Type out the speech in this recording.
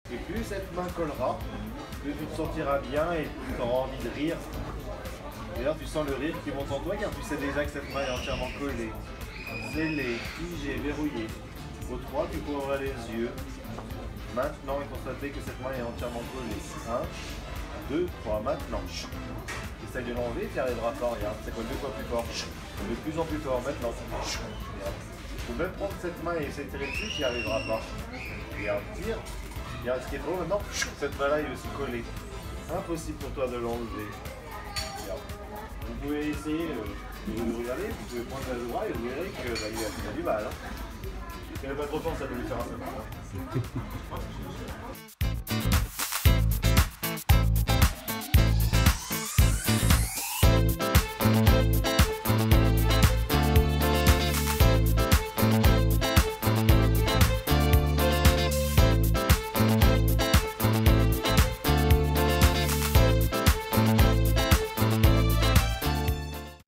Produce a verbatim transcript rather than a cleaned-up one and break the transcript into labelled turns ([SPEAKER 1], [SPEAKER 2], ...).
[SPEAKER 1] Et plus cette main collera, plus tu te sentiras bien et plus tu auras envie de rire. D'ailleurs, tu sens le rire qui monte en toi car tu sais déjà que cette main est entièrement collée, scellée, figée, verrouillée. Au trois, tu peux ouvrir les yeux. Maintenant, et constater que cette main est entièrement collée. un, deux, trois, maintenant. Essaye de l'enlever, tu n'y arriveras pas, regarde, c'est quoi deux fois plus fort. De plus en plus fort, maintenant. Regarde. Tu peux même prendre cette main et essayer de tirer dessus, tu n'y arriveras pas. Regarde, tire. Regarde ce qui est trop maintenant, cette main-là est aussi collée. Impossible pour toi de l'enlever. Regarde. Vous pouvez essayer euh, de le regarder, vous pouvez prendre le bras et vous verrez que bah, il a du mal. Hein. Il n'y a pas trop de chance à de lui faire un peu mal. Hein.